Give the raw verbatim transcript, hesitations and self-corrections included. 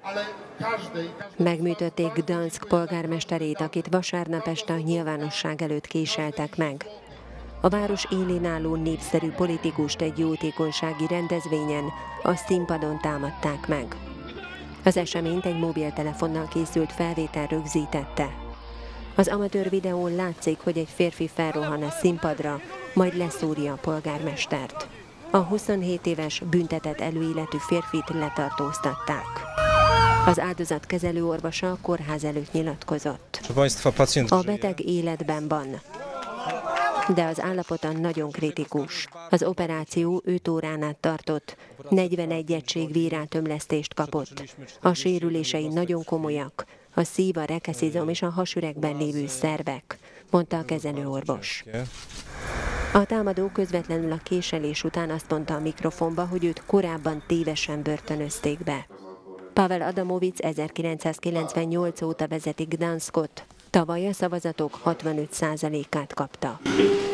Megműtötték Gdanszk polgármesterét, akit vasárnap este a nyilvánosság előtt késeltek meg. A város élén álló népszerű politikust egy jótékonysági rendezvényen a színpadon támadták meg. Az eseményt egy mobiltelefonnal készült felvétel rögzítette. Az amatőr videón látszik, hogy egy férfi felrohan a színpadra, majd leszúrja a polgármestert. A huszonhét éves büntetett előéletű férfit letartóztatták. Az áldozat kezelőorvosa a kórház előtt nyilatkozott. A beteg életben van, de az állapota nagyon kritikus. Az operáció öt órán át tartott, negyvenegy egység vérátömlesztést kapott. A sérülései nagyon komolyak, a szív, a rekeszizom és a hasüregben lévő szervek, mondta a kezelőorvos. A támadó közvetlenül a késelés után azt mondta a mikrofonba, hogy őt korábban tévesen börtönözték be. Pavel Adamovic ezerkilencszázkilencvennyolc óta vezeti Gdanszkot. Tavaly a szavazatok hatvanöt százalékát kapta.